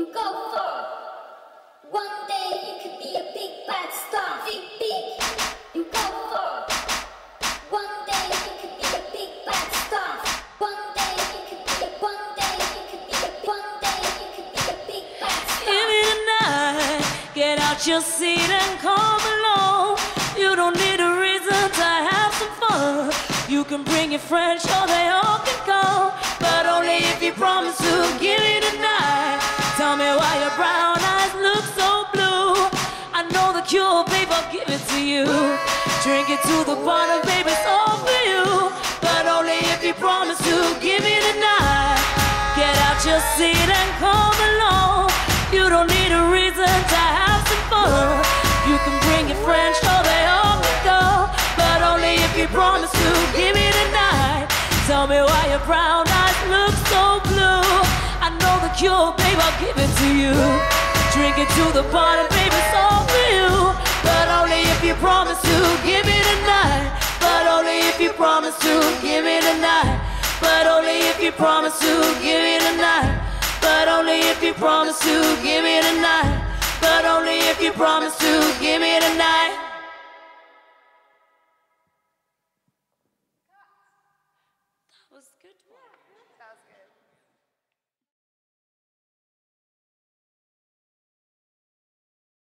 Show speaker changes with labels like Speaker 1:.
Speaker 1: you go for. One day you could be a big bad star. Big, big, you go for. One day you could be a big bad star. One day you could be a, one day you could be a, one day you could be a big bad star.
Speaker 2: Give me the night, get out your seat and come along. You don't need a reason to have some fun. You can bring your friends, sure they all can come, but only if you promise to give me the night. Tell me why your brown eyes look so blue. I know the cure, babe, I'll give it to you. Drink it to the bottom, baby, it's all for you, but only if you promise to give me the night. Get out your seat and come along. You don't need a reason to have some fun. You can bring your friends, sure they all can go, but only if you promise to give me the night. Tell me why your brown eyes look so blue. I know the cure, babe, I'll give it to you. Drink it to the bottom, baby, it's all for you, but only if you promise to give me the night. But only if you promise to give me the night. But only if you promise to give me the night. But only if you promise to give me the night. But only if you promise to give me the night. That was good.
Speaker 3: That was good.